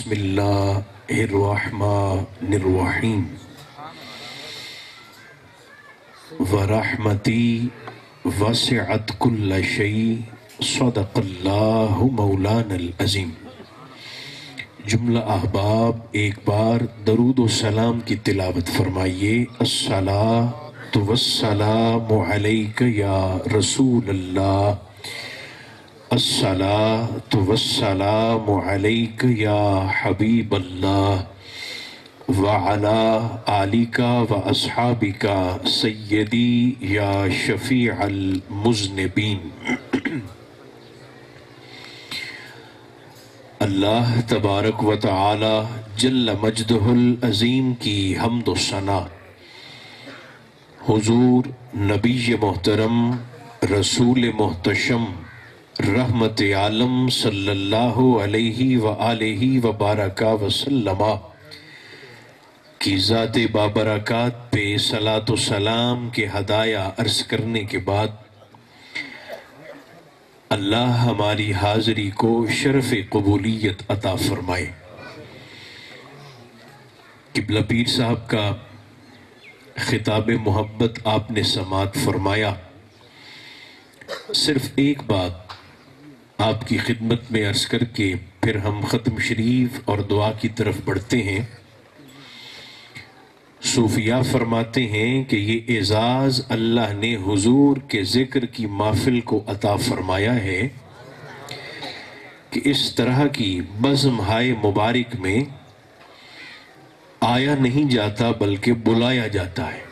بسم اللہ الرحمن الرحیم ورحمتی وسعت کل شیء صدق اللہ مولانا العظیم۔ جملہ احباب ایک بار درود و سلام کی تلاوت فرمائیے۔ الصلاۃ والسلام علیک یا رسول اللہ، الصلاۃ والسلام علیک یا حبیب اللہ، وعلی آلک و اصحابک سیدی یا شفیع المذنبین۔ اللہ تبارک و تعالی جل مجدہ العظیم کی حمد و ثنا حضور نبی محترم رسول محتشم رحمت عالم صلی اللہ علیہ وآلہ وبارک وسلم کی ذات بابرکات پہ صلاۃ و سلام کے ہدایہ عرض کرنے کے بعد اللہ ہماری حاضری کو شرف قبولیت عطا فرمائے۔ قبلہ پیر صاحب کا خطاب محبت آپ نے سماعت فرمایا۔ صرف ایک بات آپ کی خدمت میں عرض کر کے پھر ہم ختم شریف اور دعا کی طرف بڑھتے ہیں۔ صوفیاء فرماتے ہیں کہ یہ اعزاز اللہ نے حضور کے ذکر کی محفل کو عطا فرمایا ہے کہ اس طرح کی بزم ہائے مبارک میں آیا نہیں جاتا بلکہ بلایا جاتا ہے۔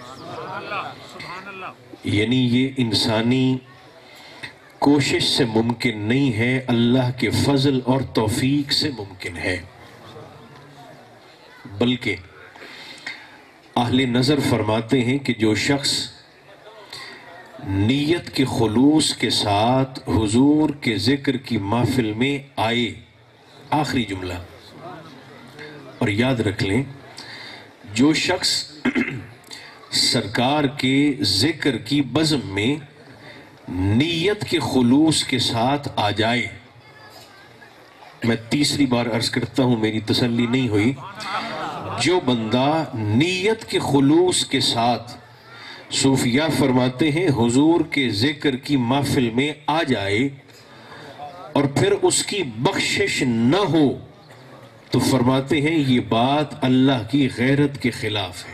یعنی یہ انسانی کوشش سے ممکن نہیں ہے، اللہ کے فضل اور توفیق سے ممکن ہے۔ بلکہ اہل نظر فرماتے ہیں کہ جو شخص نیت کے خلوص کے ساتھ حضور کے ذکر کی محفل میں آئے، آخری جملہ اور یاد رکھ لیں، جو شخص سرکار کے ذکر کی بزم میں نیت کے خلوص کے ساتھ آ جائے، میں تیسری بار عرض کرتا ہوں، میری تسلی نہیں ہوئی، جو بندہ نیت کے خلوص کے ساتھ صوفیاء فرماتے ہیں حضور کے ذکر کی محفل میں آ جائے اور پھر اس کی بخشش نہ ہو، تو فرماتے ہیں یہ بات اللہ کی غیرت کے خلاف ہے،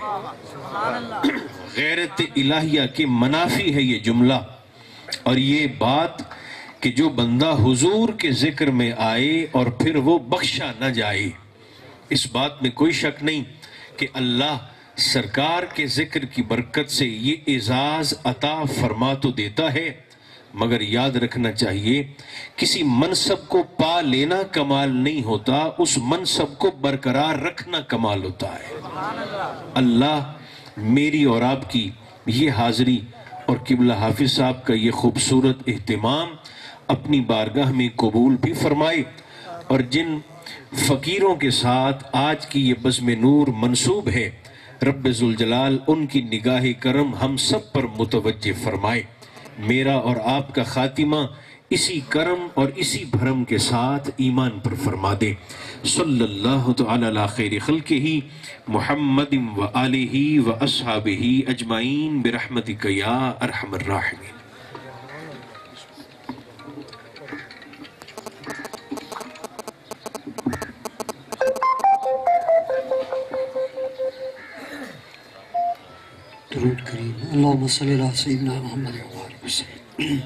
غیرت الہیہ کے منافی ہے یہ جملہ۔ اور یہ بات کہ جو بندہ حضور کے ذکر میں آئے اور پھر وہ بخشا نہ جائے، اس بات میں کوئی شک نہیں کہ اللہ سرکار کے ذکر کی برکت سے یہ اعزاز عطا فرما تو دیتا ہے، مگر یاد رکھنا چاہیے کسی منصب کو پا لینا کمال نہیں ہوتا، اس منصب کو برقرار رکھنا کمال ہوتا ہے۔ اللہ میری اور آپ کی یہ حاضری اور قبلہ حافظ صاحب کا یہ خوبصورت اہتمام اپنی بارگاہ میں قبول بھی فرمائے، اور جن فقیروں کے ساتھ آج کی یہ بزم نور منسوب ہے، رب ذوالجلال ان کی نگاہ کرم ہم سب پر متوجہ فرمائے۔ میرا اور آپ کا خاتمہ اسی کرم اور اسی بھرم کے ساتھ ایمان پر فرما دے۔ صلی اللہ تعالی علی خیر خلقہ محمد و آلہ و اصحابہ اجمعین برحمتک یا ارحم الراحمین۔ درود کریم اللہم صلی اللہ سیدنا محمد وآلہ وسلم۔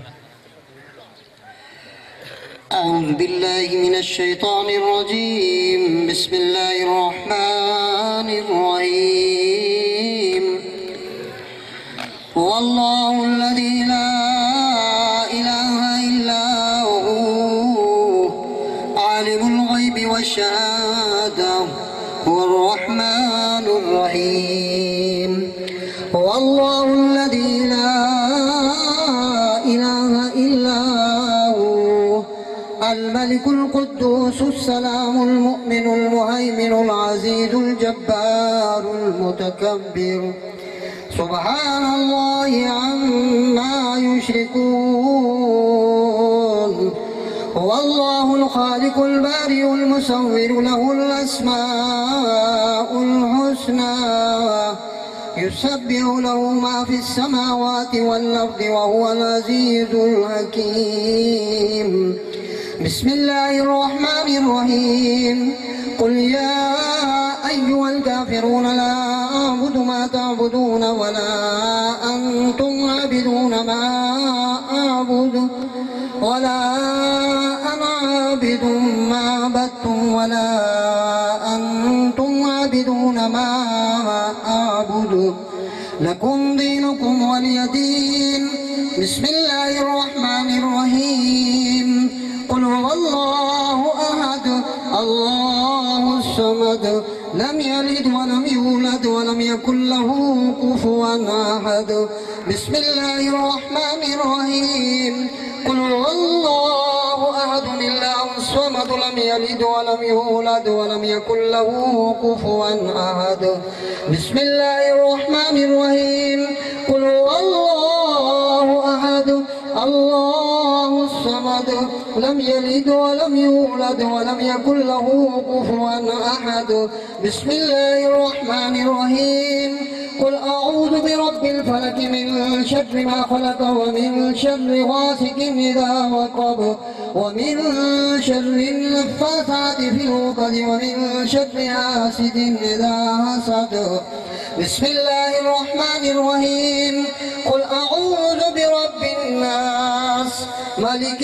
اعوذ باللہ من الشیطان الرجیم، بسم اللہ الرحمن الرحیم۔ واللہ الذی لا الہ الا هو عالم الغیب والشہادہ هو الرحمن الرحیم۔ واللہ الذی لا الہ الا هو الملک القدوس السلام المؤمن المہیمن العزیز الجبار المتکبر، سبحان اللہ عما یشرکون۔ الله الخالق البارئ المصور له الأسماء الحسنى يسبح له ما في السماوات والأرض وهو العزيز الحكيم. بسم الله الرحمن الرحيم. قل يا أيها الكافرون لا أعبد ما تعبدون ولا أنتم عابدون ما أعبد ولا أنا عابد ما عبدتم ولا أنتم عابدون ما أعبد لكم دينكم ولي دين. بسم الله الرحمن الرحيم. قل هو الله أحد الله الصمد لم يلد ولم يولد ولم يكن له كفوا أحد. بسم الله الرحمن الرحيم. قل هو الله أحد الله الصمد لم يلد ولم يولد ولم يكن له كفوا أحد. بسم الله الرحمن الرحيم. قل هو الله أحد الله الصمد لم يلد ولم يولد ولم يكن له كفوا أحد. بسم الله الرحمن الرحيم. قل أعوذ برب الفلك من شر ما خلق ومن شر غاسق إذا وقب ومن شر النفاثات في العقد ومن شر حاسد إذا حسد. بسم الله الرحمن الرحيم. قل أعوذ برب الناس ملك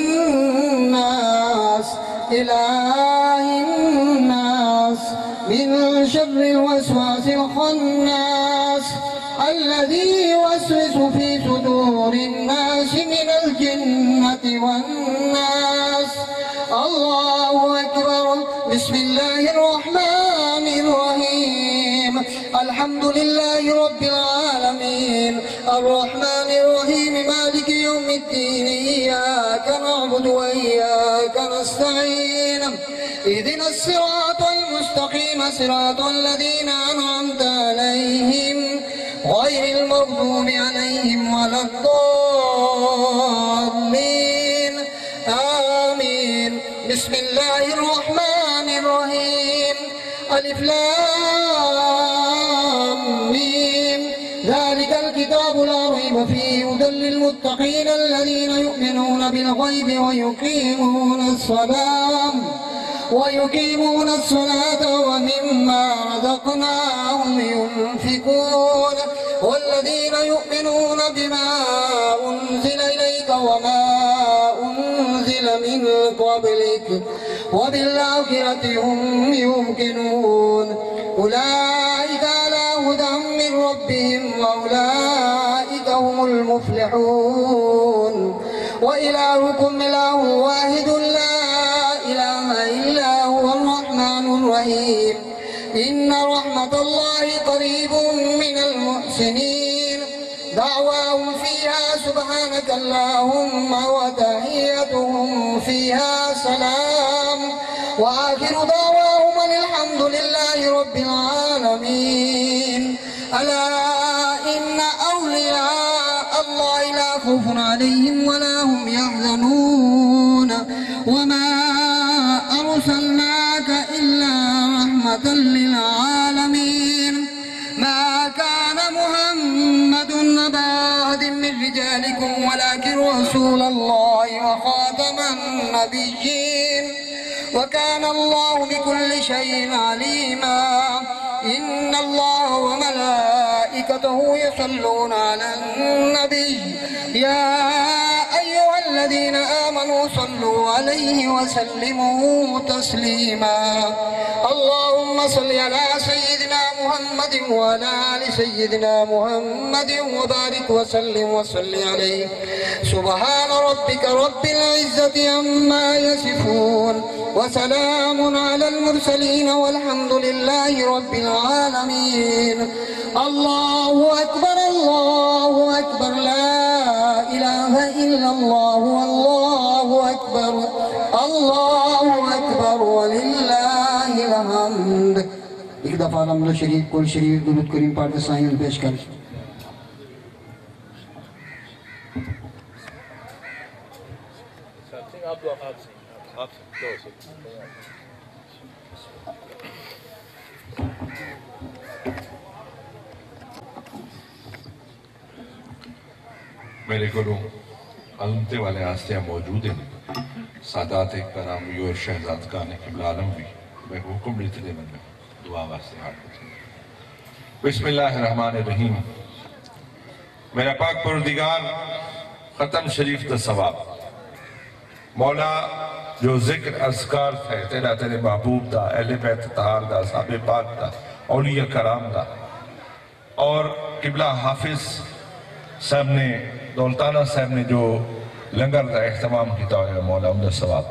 الناس إله الناس من شر الوسواس الخناس الذي يوسوس في صدور الناس من الجنة والناس. الله أكبر. بسم الله الرحمن الرحيم. الحمد لله رب العالمين الرحمن الرحيم مالك يوم الدين إياك نعبد وإياك نستعين اهدنا الصراط المستقيم صراط الذين أنعمت عليهم غير المغضوب عليهم ولا الضالين آمين. بسم الله الرحمن الرحيم. ألف لام ميم ذلك الكتاب لا ريب فيه هدى للمتقين الذين يؤمنون بالغيب ويقيمون الصلاة ومما رزقناهم ينفقون والذين يؤمنون بما أنزل إليك وما أنزل من قبلك وبالآخرة هم يوقنون أولئك على هدى من ربهم وأولئك هم المفلحون. وإلهكم إله واحد لا إله إلا هو الرحمن الرحيم. إن رحمة الله قريب من المحسنين. دعواهم فيها سبحانك اللهم وتحيتهم فيها سلام وآخر دعواهم الحمد لله رب العالمين. ألا إن أولياء الله لا خوف عليهم ولا هم يحزنون وما أرسلناك إلا رحمة للعالمين. ما كان محمد أبا أحد من رجالكم ولكن رسول الله وخاتم النبيين وكان الله بكل شيء عليما. إن الله وملائكته يصلون على النبي يا أيها الذين آمنوا صلوا عليه وسلموا تسليما. اللهم صل على سيدنا محمد وعلى آل سيدنا محمد وبارك وسلم وصل عليه. سبحان ربك رب العزة عما يصفون وسلام على المرسلين والحمد لله رب العالمين. الله أكبر الله أكبر لا إله إلا الله والله أكبر الله أكبر ولله الحمد. एक दफा हमलो शरीफ कुल शरीफ दुरूद करीम पढ़ के साईं पेश कर. आप میرے کو علمتے والے آستیاں موجود ہیں سادات کرامی اور شہزاد کانے قبل عالم بھی میں حکم لیتے دے من میں دعا واسطے ہاتھ بسم اللہ الرحمن الرحیم میرا پاک پروردگار ختم شریف دا ثواب مولا جو ذکر اذکار تھے تیرا تیرے محبوب دا اہل بیت طہار دا صحابہ پاک دا اولیاء کرام دا اور قبلہ حافظ صاحب نے دولتانہ صاحب نے جو لنگر دا اہتمام کیتا ہویا مولا عمدہ ثواب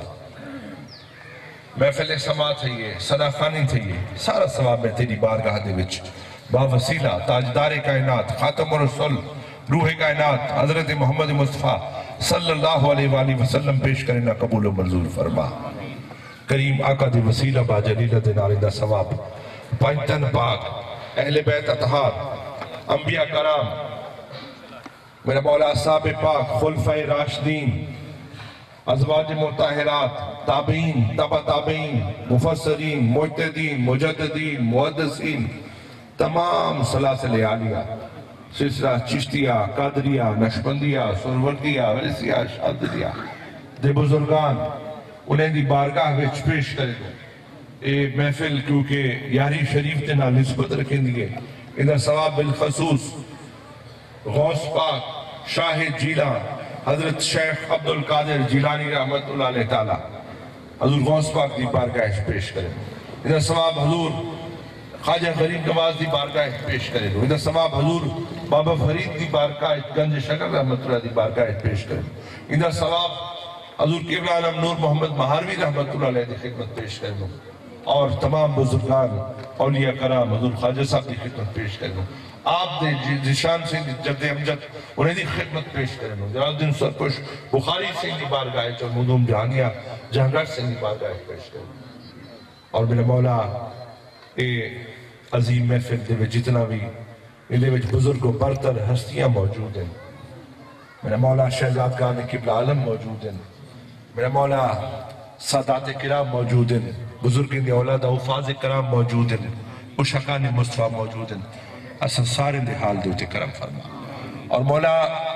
محفل سماعت ہے یہ صداقانی تھے یہ سارا ثواب ہے تیری بارگاہ دے وچ با وسیلہ تاجدار کائنات خاتم الرسول روح کائنات حضرت محمد مصطفیٰ صلی اللہ علیہ وآلہ وسلم پیش کرنا قبول و منظور فرما کریم آقا دی وسیلہ با جلیلہ دے نارندہ ثواب پنجتن پاک اہل بیت اطہار انبیاء کرام میرا مولا صاحب پاک خلفۂ راشدین ازواج مطہرات تابعین تبع تابعین مفسرین مجتہدین مجددین محدثین تمام سلاسل عالیہ سلسلہ چشتیہ قادریہ نقشبندیہ سروردیہ ویسیہ شادریہ دے بزرگان انہیں دی بارگاہ وچ پیش کرے گا اے محفل کیونکہ یاری شریف تے نال نسبت رکھیں دیئے انہا ثواب بالخصوص غوث پاک شاہ جیلان حضرت شیخ عبدالقادر جیلانی رحمت اللہ علیہ تعالیٰ حضور غوث پاک دی بارگاہ پیش کرے گا انہا ثواب حضور خواجہ غریب نواز دی بارگاہ پیش کرے گا انہا ثواب حضور بابا فرید دی بارگاہ گنج شکر رحمت اللہ دی بارگاہ پیش کرے گا انہا ثواب حضور قبلہ عالم نور محمد مہاروی رحمت اللہ علیہ دی خدمت پیش کرے گا اور تمام بزرگان اولیاء کرام حضور خواجہ صاحب دی خدمت پیش کرے گا آپ دے جشان سے جد امجد انہیں دی خدمت پیش کریں جلال الدین سرپش بخاری سے دی بارگاہ چل مدوم جہانیہ جہانگڑھ سے دی بارگاہ پیش کریں اور میرا مولا اے عظیم محفل دے وچ جتنا بھی ان دے وچ بزرگ و برتر ہستیاں موجود ہیں میرا مولا شہزاد کان قبلہ عالم موجود ہیں میرا مولا سادات کرام موجود ہیں بزرگین دے اولاد حفاظ کرام موجود ہیں اشقان مصطفیٰ موجود ہیں اصل سارے دے حال دوتے کرم فرما اور مولا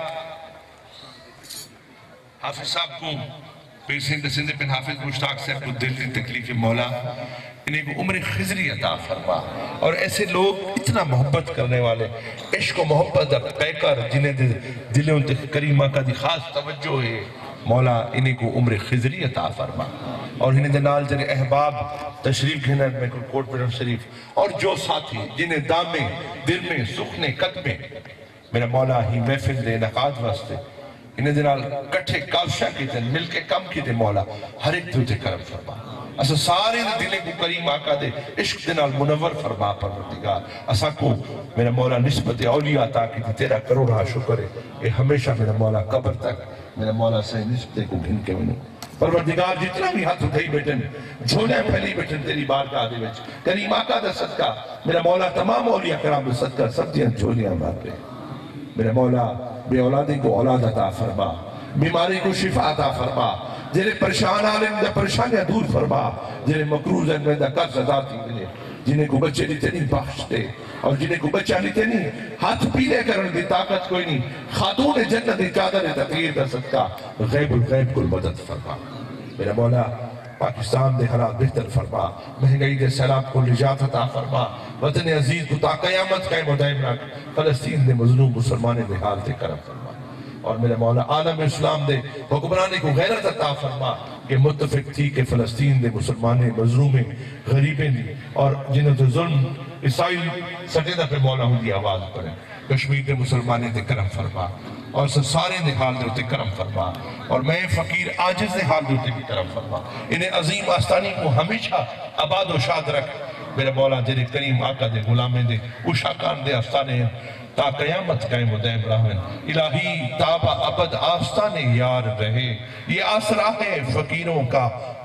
حافظ صاحب کو پیر سندھ بن حافظ مشتاق صاحب کو دل کی تکلیف مولا انہیں کو عمر خضری عطا فرما اور ایسے لوگ اتنا محبت کرنے والے عشق و محبت پیکر جنہیں دلوں تے کریم آقا دی خاص توجہ ہے مولا انہیں کو عمر خضری عطا فرما اور انہیں دنال جنہیں احباب تشریف گھنر میں کوٹ پرم شریف اور جو ساتھی جنہیں دامے دل میں سخنے قدمے میرا مولا ہی محفل دے نقاد واسطے انہیں دنال کٹھے کالشہ کی دن مل کے کم کی دے مولا ہر ایک دوتے کرم فرما اسا سارے دلے کو کریم آقا دے عشق دنال منور فرما پروردگار اسا کو میرا مولا نسبت اولیاء تاکہ دی تیرا کروڑا شکر ہے اے ہمیشہ میرا مولا قبر تک میرا مولا سے نسبت کو گھن کے منو پروردگار جتنا بھی ہاتھ اٹھائی بیٹھن جھولے پھیلی بیٹھن تیری بارگاہ دے وچ کریم آقا دا صدقہ میرا مولا تمام اولیاء کرام دا صدقہ سب دیاں جھولیاں مار رہے میرا مولا بے اولادی کو اولاد عطا فرما بیماری کو شفا عطا فرما جنہیں پریشان عالم دا پریشانیاں دور فرما جنہیں مقروض ان دا قرض ذاتی ملے جنہیں کو بچے لیتے نہیں بخش دے اور جنہیں کو بچہ لیتے نہیں ہاتھ پیلے کرنے دی طاقت کوئی نہیں خاتون جنت دی چادر تطہیر دا صدقہ غیب الغیب کو مدد فرما میرا مولا پاکستان دے حالات بہتر فرما مہنگائی دے سیلاب کو نجات عطا فرما وطن عزیز کو تا قیامت قائم و دائم رکھ فلسطین دے مظلوم مسلمان دے حال دے کرم فرما اور میرے مولا عالم اسلام دے حکمرانی کو غیرت عطا فرما کہ متفق تھی کہ فلسطین دے مسلمانے مظلومیں غریبیں دی اور جنہوں تے ظلم اسرائیل سٹیدہ پہ مولا ہوں دی آواز پڑھیں کشمیر دے مسلمانے دے کرم فرما اور سارے دے حال دے ہوتے کرم فرما اور میں فقیر عاجز دے حال دے ہوتے بھی کرم فرما انہیں عظیم آستانی کو ہمیشہ آباد و شاد رکھ میرے مولا جنہیں کریم آقا دے غلامیں دے اشاکان دے آستانے ہیں تا قیامت قائم و دائم رہن الہی تابا ابد آستانے یار رہے یہ آسرا ہے فقیروں کا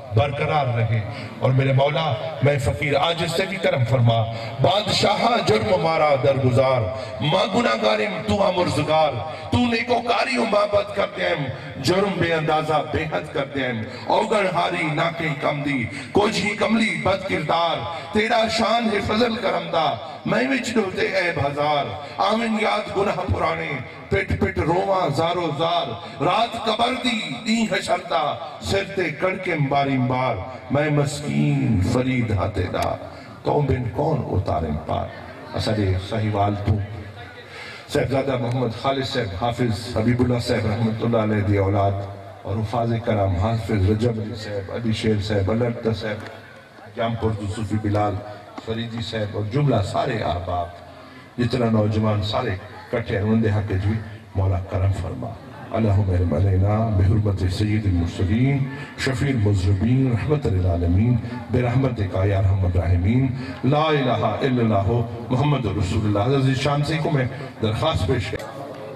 برقرار رہے. اور میرے مولا میں فقیر عاجز سے بھی کرم فرما. بادشاہ جرم مارا درگزار, ما گناہگارم تو امرزگار. تو نیکوکاری و محبت کر دیم, جرم بے اندازہ بے حد کر دیم. اوگن ہاری نہ کہیں کم دی, کوجھی کملی بد کردار. تیرا شان ہے فضل کرم دا, میں وچ ڈھوتے عیب ہزار. آمن یاد گناہ پرانے, پٹ پٹ رواں زارو زار. رات قبر دی دین حشرتا, سرتے کڑکم باریم بار. میں مسکین فرید ہاتے دا, کون بن کون اتارم پار. اصل صحیحوال تو صاحبزادہ محمد خالد صاحب, حافظ حبیب اللہ صاحب رحمت اللہ علیہ دی اولاد, اور حفاظ کرام حافظ رجب علی صاحب, علی شیر صاحب, علردہ صاحب, جامپور صوفی بلال فریدی صاحب, اور جملہ سارے احباب جتنا نوجوان سارے کٹھے رندے حق جوی مولا کرم فرما. اللہم ارحم علینا بحرمت سید المرسلین شفیع المذنبین رحمت للعالمین برحمتک یا ارحم الراحمین. لا الہ الا اللہ محمد رسول اللہ. عزیز شان سے کو میں درخواست پیش ہے.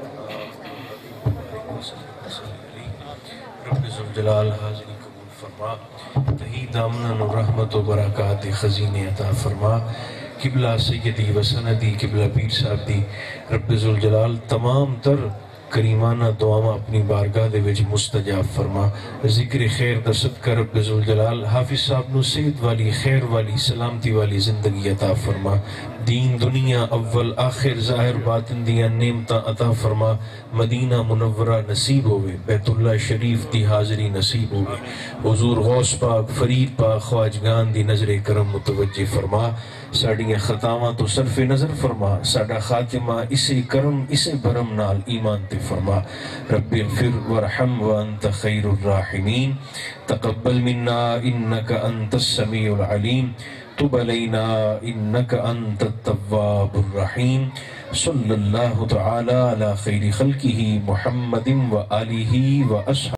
رب ذوالجلال حاضری قبول فرما, تہی دامنن و رحمت و برکات خزینے عطا فرما. قبلہ سیدی و سندی قبلہ پیر صاحب دی رب ذوالجلال تمام تر کریمانہ دعاواں اپنی بارگاہ دے وچ مستجاب فرما. ذکر خیر دا صدقہ رب ذوالجلال حافظ صاحب نو صحت والی, خیر والی, سلامتی والی زندگی عطا فرما. دین دنیا اول آخر ظاہر باطن دیا نعمتاں عطا فرما. مدینہ منورہ نصیب ہوئے, بیت اللہ شریف دی حاضری نصیب ہوئے. حضور غوث پاک فرید پاک خواجگان دی نظر کرم متوجہ فرما. ساڑیاں خطاواں تو صرف نظر فرما. ساڑا خاتمہ اسے کرم اسے برم نال ایمان تے فرما. رب اغفر ورحم وانت خیر الراحمین. تقبل منا انک انت السمیع العلیم. تب علینا انک انت التواب الرحیم. صلی اللہ تعالی علی خیر خلقہ محمد و آلہ و اصحابہ.